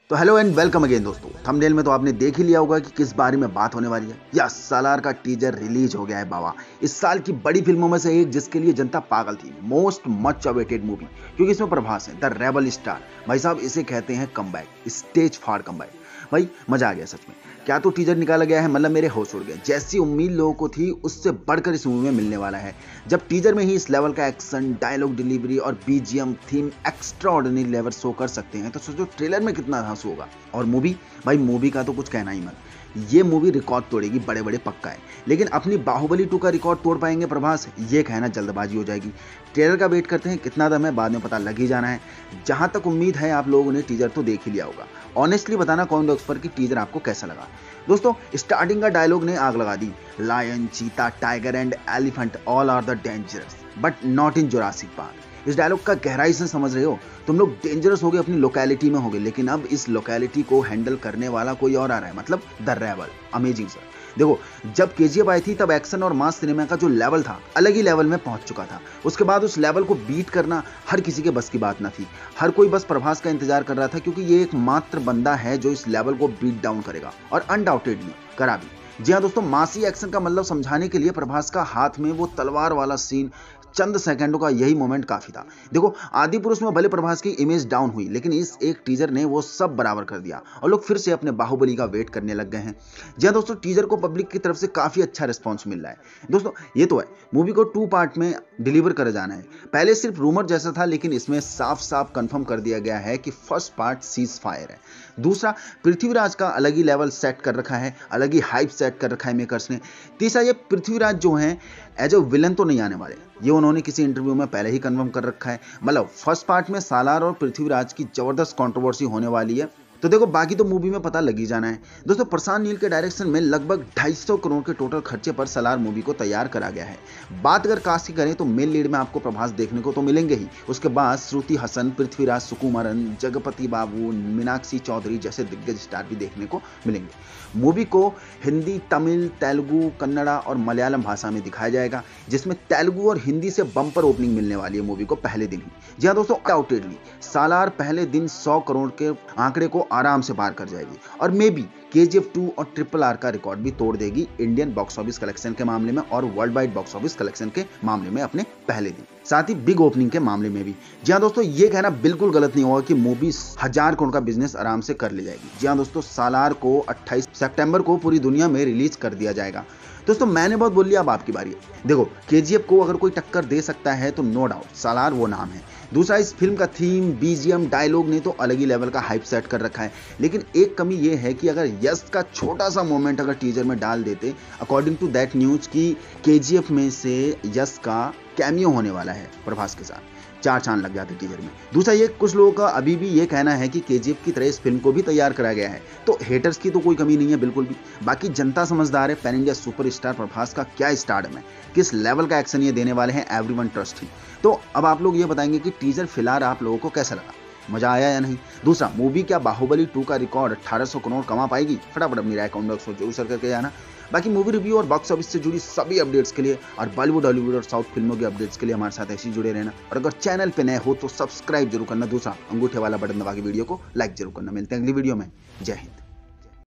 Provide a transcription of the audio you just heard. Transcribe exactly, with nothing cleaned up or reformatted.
तो hello and welcome again दोस्तों। Thumbnail में तो आपने देख ही लिया होगा कि किस बारे में बात होने वाली है। यस, सालार का टीजर रिलीज हो गया है बाबा। इस साल की बड़ी फिल्मों में से एक जिसके लिए जनता पागल थी। मोस्ट मच अवेटेड मूवी, क्योंकि इसमें प्रभास है द रेबल स्टार। भाई साहब, इसे कहते हैं कमबैक, स्टेज फाड़ कमबैक। भाई मजा आ गया सच में। क्या तो टीजर निकाला गया है, मतलब मेरे होश उड़ गए। जैसी उम्मीद लोगों को थी उससे बढ़कर इस मूवी में मिलने वाला है। जब टीजर में ही इस लेवल का एक्शन, डायलॉग डिलीवरी और BGM theme extraordinary level show कर सकते हैं, तो सोचो ट्रेलर में कितना धांसू होगा। और मूवी, भाई मूवी का तो कुछ कहना ही मत। ये मूवी रिकॉर्ड तोड़ेगी, बड़े बड़े पक्का है। लेकिन अपनी बाहुबली टू का रिकॉर्ड तोड़ पाएंगे प्रभास, ये कहना जल्दबाजी हो जाएगी। ट्रेलर का वेट करते हैं, कितना दम है बाद में पता लग ही जाना है। जहां तक उम्मीद है आप लोगों ने टीजर तो देख ही लिया होगा। ऑनेस्टली बताना कमेंट बॉक्स पर कि टीजर आपको कैसा लगा। दोस्तों, स्टार्टिंग का डायलॉग ने आग लगा दी। Lion, cheetah, tiger and elephant all are the dangerous but not in Jurassic Park. इस डायलॉग का गहराई से समझ रहे हो। तुम लोग डेंजरस हो गए, अपनी लोकेलिटी में हो गए, लेकिन अब इस लोकेलिटी को हैंडल करने वाला कोई और आ रहा है, मतलब द रेबल। Amazing sir. देखो, जब केजीएफ आई थी तब एक्शन और मास सिनेमा का जो लेवल था अलग ही लेवल में पहुंच चुका था। उसके बाद उस लेवल को बीट करना हर किसी के बस की बात ना थी। हर कोई बस प्रभास का इंतजार कर रहा था, क्योंकि ये एकमात्र बंदा है जो इस लेवल को बीट डाउन करेगा, और अनडाउटेडली करा भी। जी हाँ दोस्तों, मासी एक्शन का मतलब समझाने के लिए प्रभास का हाथ में वो तलवार वाला सीन, चंद सेकंडों का यही मोमेंट काफी था। देखो, आदि पुरुष में भले प्रभास की इमेज डाउन हुई, लेकिन इस एक टीजर ने वो सब बराबर कर दिया और लोग फिर से अपने बाहुबली का वेट करने लग गए हैं। जी हाँ दोस्तों, टीजर को पब्लिक की तरफ से काफी अच्छा रिस्पॉन्स मिल रहा है। दोस्तों, ये तो है, मूवी को टू पार्ट में डिलीवर कर जाना है। पहले सिर्फ रूमर जैसा था, लेकिन इसमें साफ साफ कंफर्म कर दिया गया है कि फर्स्ट पार्ट सीज फायर है। दूसरा, पृथ्वीराज का अलग ही लेवल सेट कर रखा है, अलग ही हाइप सेट कर रखा है मेकर्स ने। तीसरा, ये पृथ्वीराज जो हैं एज ए विलन तो नहीं आने वाले, ये उन्होंने किसी इंटरव्यू में पहले ही कंफर्म कर रखा है। मतलब फर्स्ट पार्ट में सालार और पृथ्वीराज की जबरदस्त कंट्रोवर्सी होने वाली है। तो देखो, बाकी तो मूवी में पता लग ही जाना है। दोस्तों, प्रशांत नील के डायरेक्शन में लगभग ढाई सौ करोड़ के टोटल खर्चे पर सालार मूवी को तैयार करा गया है। बात अगर कास्ट की करें तो मेन लीड में आपको प्रभास देखने को तो मिलेंगे ही। उसके बाद श्रुति हसन, पृथ्वीराज सुकुमारन, जगपति बाबू, मीनाक्षी चौधरी जैसे दिग्गज स्टार भी देखने को मिलेंगे। मूवी को हिंदी, तमिल, तेलुगु, कन्नड़ा और मलयालम भाषा में दिखाया जाएगा, जिसमें तेलुगु और हिंदी से बम्पर ओपनिंग मिलने वाली है मूवी को पहले दिन ही। जी हाँ दोस्तों, अनडाउटेडली सालार पहले दिन सौ करोड़ के आंकड़े को आराम से पार कर जाएगी, और मे बी केजीएफ टू और ट्रिपल आर का रिकॉर्ड भी तोड़ देगी इंडियन बॉक्स ऑफिस कलेक्शन के मामले में और worldwide box office collection के मामले में अपने पहले दिन, साथ ही बिग ओपनिंग के मामले में भी। जी हाँ दोस्तों, ये कहना बिल्कुल गलत नहीं होगा कि मूवी हजार करोड़ का बिजनेस आराम से कर ले जाएगी। जी हाँ दोस्तों, सालार को अट्ठाईस सितंबर को पूरी दुनिया में रिलीज कर दिया जाएगा। दोस्तों, मैंने बहुत बोल लिया, अब आपकी बारी है। देखो, केजीएफ को अगर कोई टक्कर दे सकता है तो नो डाउट सालार वो नाम है। दूसरा, इस फिल्म का थीम, बीजीएम, डायलॉग ने तो अलग ही लेवल का हाइप सेट कर रखा है। लेकिन एक कमी ये है कि अगर यश का छोटा सा मोमेंट अगर टीजर में डाल देते, अकॉर्डिंग टू दैट न्यूज की केजीएफ में से यश का कैमियो होने वाला है प्रभास के साथ, चार चांद लग जाते टीजर में। दूसरा, ये कुछ लोगों का अभी भी ये कहना है कि केजीएफ की तरह इस फिल्म को भी तैयार करा गया है, तो हेटर्स की तो कोई कमी नहीं है बिल्कुल भी। बाकी जनता समझदार है। पैन इंडिया सुपरस्टार प्रभास का क्या स्टारडम है, किस लेवल का एक्शन ये देने वाले हैं, एवरीवन ट्रस्ट ही। तो अब आप लोग ये बताएंगे कि टीजर फिलहाल आप लोगों को कैसा लगा, मजा आया या नहीं। दूसरा, मूवी क्या बाहुबली टू का रिकॉर्ड अठारह सौ करोड़ कमा पाएगी? फटाफट अपनी राय कमेंट बॉक्स में जरूर शेयर करके जाना। बाकी मूवी रिव्यू और बॉक्स ऑफिस से जुड़ी सभी अपडेट्स के लिए और बॉलीवुड, हॉलीवुड और साउथ फिल्मों के अपडेट्स के लिए हमारे साथ ऐसे ही जुड़े रहना। और अगर चैनल पे नए हो तो सब्सक्राइब जरूर करना। दूसरा, अंगूठे वाला बटन दबा के वीडियो को लाइक जरूर करना। मिलते हैं अगली वीडियो में। जय हिंद।